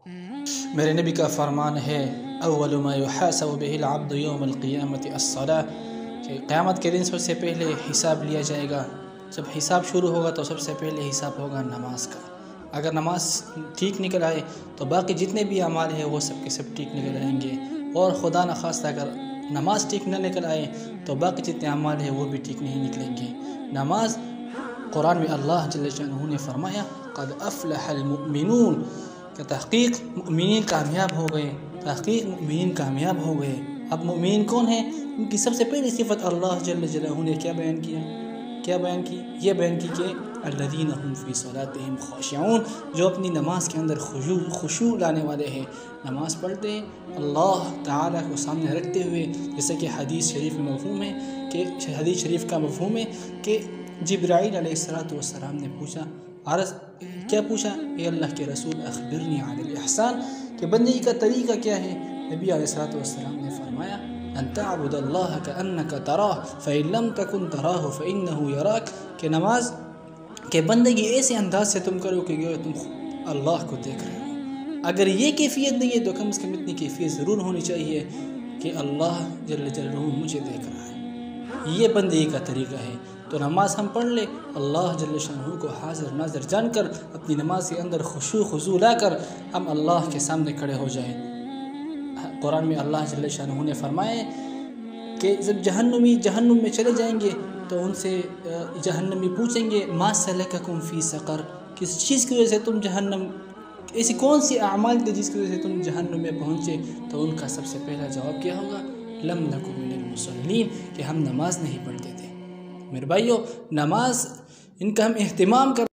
میرے نبی کا فرمان ہے اول ما یحاسب به العبد یوم القیامت الصلاۃ، کہ قیامت کے دن سب سے پہلے حساب لیا جائے گا. جب حساب شروع ہوگا تو سب سے پہلے حساب ہوگا نماز کا. اگر نماز ٹھیک نکل آئے تو باقی جتنے بھی اعمال ہیں وہ سب کے سب ٹھیک نکل آئیں گے، اور خدا نخواستہ اگر نماز ٹھیک نہ نکل آئے تو باقی جتنے اعمال ہیں وہ بھی ٹھیک نہیں نکلیں گے. نماز، قرآن میں اللہ جل شانہ نے فرمایا قد افلح المؤمنون، کہ تحقیق مؤمنین کامیاب ہو گئے، تحقیق مؤمنین کامیاب ہو گئے. اب مؤمنین کون ہیں؟ ان کی سب سے پہلی صفت اللہ جل جلالہ نے کیا بیان کی؟ یہ بیان کی کہ الذین هم فی صلاتہم خاشعون، جو اپنی نماز کے اندر خشوع لانے والے ہیں. نماز پڑھتے ہیں اللہ تعالیٰ کو سامنے رکھتے ہوئے، جیسے کہ حدیث شریف میں مفہوم ہے، کہ حدیث شریف کا مفہوم ہے کہ جبرائیل علیہ السلام نے پوچھا، کیا پوچھا؟ اے اللہ کے رسول اخبرنی عن الاحسان، کہ بندگی کا طریقہ کیا ہے؟ نبی علیہ السلام نے فرمایا ان تعبد اللہ کأنک تراہ فإن لم تکن تراہ فإنہ یراک، کہ نماز کہ بندگی ایسے انداز سے تم کرو کہ تم اللہ کو دیکھ رہے ہو. اگر یہ کیفیت نہیں ہے تو کم از کم اتنی کیفیت ضرور ہونی چاہیے کہ اللہ جل جلالہ مجھے دیکھ رہا ہے. یہ بندگی کا طریقہ ہے. تو نماز ہم پڑھ لیں، اللہ جل شانہ کو حاضر ناظر جان کر اپنی نماز کے اندر خشوع خضوع لا کر ہم اللہ کے سامنے کھڑے ہو جائیں. قرآن میں اللہ جل شانہ نے فرمایا کہ جب جہنمی جہنم میں چلے جائیں گے تو ان سے جہنمی پوچھیں گے ما سلککم فی سقر، کس چیز کی وجہ سے تم جہنم، ایسی کون سی اعمال تھے جس کی وجہ سے تم جہنم میں پہنچے؟ تو ان کا سب سے پہلا جواب کیا ہوگا؟ لم نک من المصلین، کہ ہم نماز نہیں پڑھتے تھے. میرے بھائیو، نماز ان کا ہم اہتمام کر